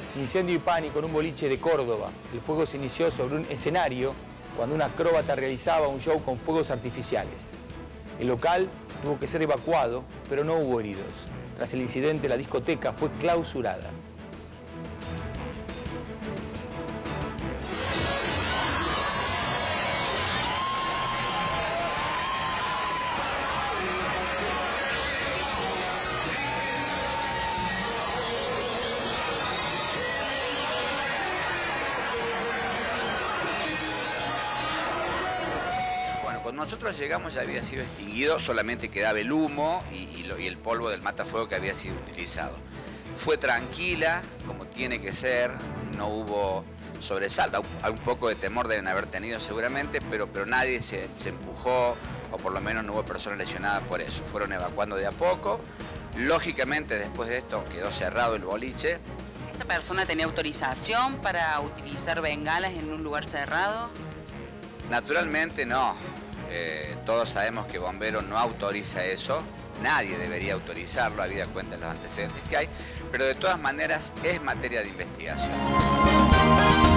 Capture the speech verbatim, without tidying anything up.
Incendio y pánico en un boliche de Córdoba. El fuego se inició sobre un escenario cuando un acróbata realizaba un show con fuegos artificiales. El local tuvo que ser evacuado, pero no hubo heridos. Tras el incidente, la discoteca fue clausurada. Cuando nosotros llegamos ya había sido extinguido, solamente quedaba el humo y, y, lo, y el polvo del matafuego que había sido utilizado. Fue tranquila, como tiene que ser, no hubo sobresalto, un poco de temor deben haber tenido seguramente, pero, pero nadie se, se empujó, o por lo menos no hubo personas lesionadas por eso. Fueron evacuando de a poco. Lógicamente, después de esto quedó cerrado el boliche. ¿Esta persona tenía autorización para utilizar bengalas en un lugar cerrado? Naturalmente no. Eh, todos sabemos que Bomberos no autoriza eso, nadie debería autorizarlo, habida cuenta de los antecedentes que hay, pero de todas maneras es materia de investigación.